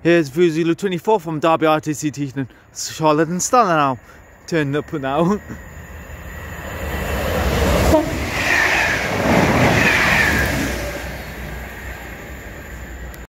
Here's View Zulu 24 from Derby R.T.C. Heaton. Charlotte and Stella now. Turn up now.